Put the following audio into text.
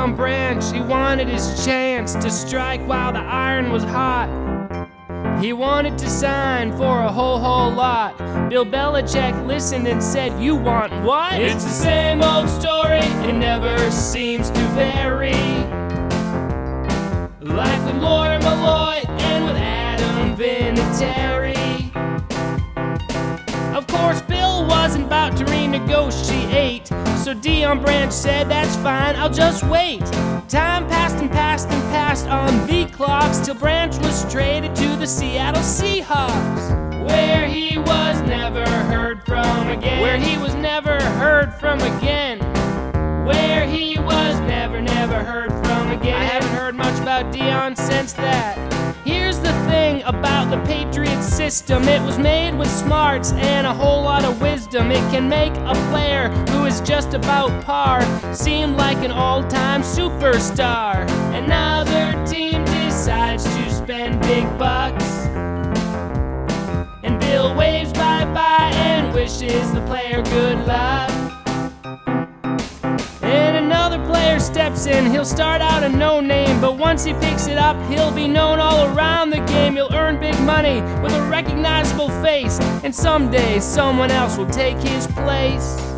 Deion Branch, he wanted his chance to strike while the iron was hot. He wanted to sign for a whole lot. Bill Belichick listened and said, "You want what?" "It's the same old story, it never seems to vary. Like with Lawyer Malloy and with Adam Vinatieri." Of course, Bill wasn't about to renegotiate, so Deion Branch said, "That's fine, I'll just wait." Time passed and passed and passed on the clocks till Branch was traded to the Seattle Seahawks, where he was never heard from again. Where he was never heard from again. Where he was never heard from again. I haven't heard much about Deion since that. Here's the thing about the Patriots system. It was made with smarts and a whole lot of wisdom. It can make a player who is just about par seem like an all-time superstar. And now their team decides to spend big bucks, and Bill waves bye-bye and wishes the player good luck. Another player steps in, he'll start out a no-name, but once he picks it up, he'll be known all around the game. He'll earn big money with a recognizable face, and someday someone else will take his place.